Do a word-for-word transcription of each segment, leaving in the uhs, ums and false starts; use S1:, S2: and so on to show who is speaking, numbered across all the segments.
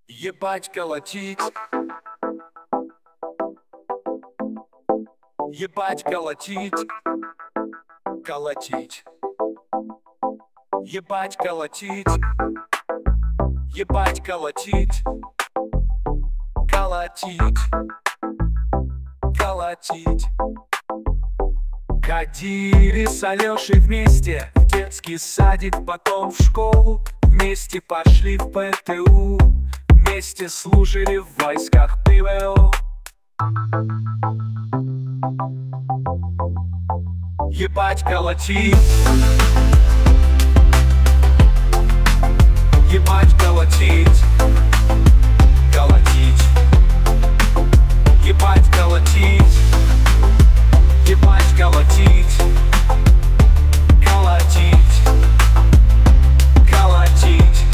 S1: Ебать колотить, ебать колотить, колотить, ебать колотить, ебать колотить, колотить, колотить. Ходили с Алешей вместе в детский садик, потом в школу. Вместе пошли в пэ тэ у, вместе служили в войсках пэ вэ о. Ебать колотить, ебать колотить, колотить, ебать колотить, ебать колотить, колотить, колотить.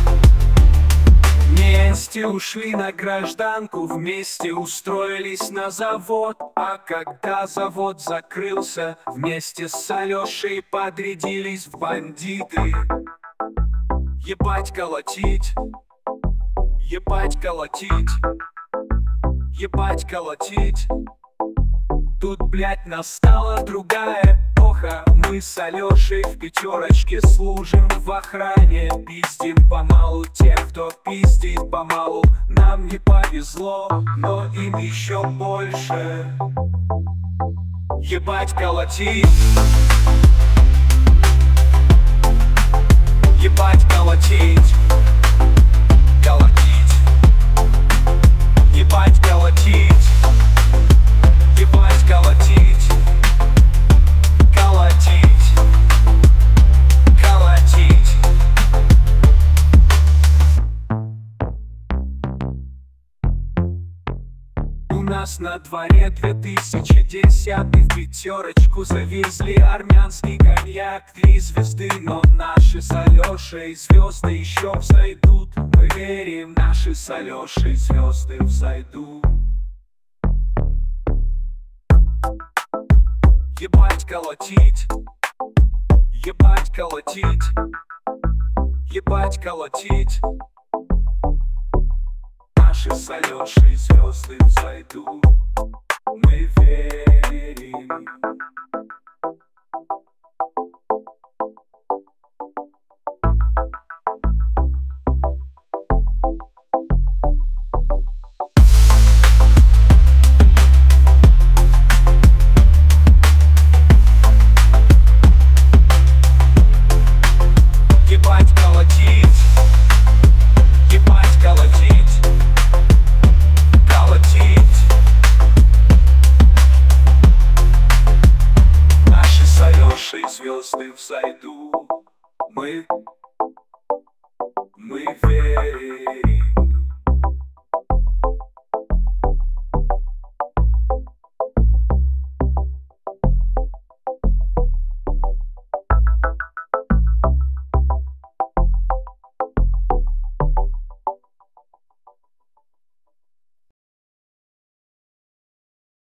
S1: Вместе ушли на гражданку, вместе устроились на завод. А когда завод закрылся, вместе с Алешей подрядились в бандиты. Ебать колотить, ебать колотить, ебать колотить. Тут, блядь, настала другая эпоха. Мы с Алешей в пятерочке служим в охране. Пиздим помалу тех, кто пиздит помалу. Нам не повезло, но им еще больше. Ебать колотить, ебать колотить, колотить, ебать колотить, ебать колотить, колотить, колотить. У нас на дворе две тысячи десятый, в пятерочку завезли армянский коньяк. Три звезды, но наши с Алешей звезды еще взойдут. Мы верим, наши с Алешей звезды взойдут. Ебать колотить, ебать колотить, ебать колотить. Наши с Алешей звезды взойдут. Мы верим. Ебать колотить, ебать колотить, колотить. Наши с Алешей звезды взойдут. Мы, мы верим.